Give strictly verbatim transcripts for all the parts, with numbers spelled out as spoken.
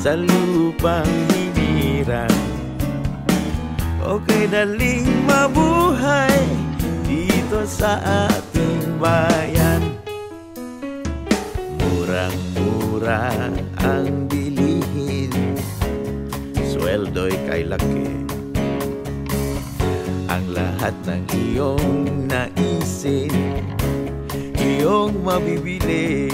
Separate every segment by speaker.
Speaker 1: sa lupang hinirang. Okay, daling mabuhay dito sa ating bayan. Murang-mura ang bilihin, sweldo'y kay laki. Ang lahat ng iyong naisin, iyong mabibili.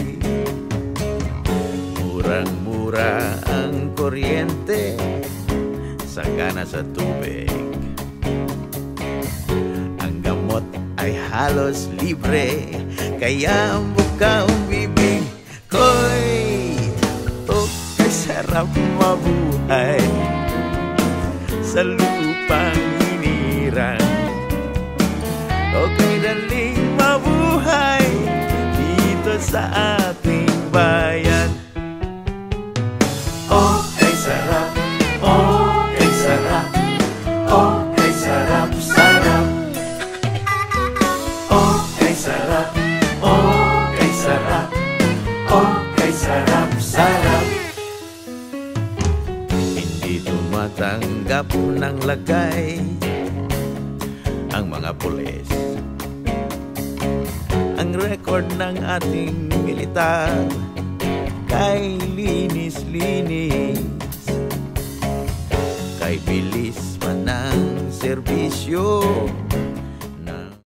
Speaker 1: Murang-mura ang kuryente, sagana sa tubig. Ang gamot ay halos libre, kaya buka ang bibig ko'y oh, kay sarap mabuhay sa lupang hinirang. Okay, daling mabuhay dito sa ating bayan. Oh, kay sarap, oh, kay sarap, oh, kay sarap, sarap. Oh, kay sarap, oh, kay sarap, oh, kay sarap, sarap. Hindi tumatanggap ng lagay ang mga pulis. Ang record ng ating militar kay linis-linis, kay bilis pa ng serbisyo,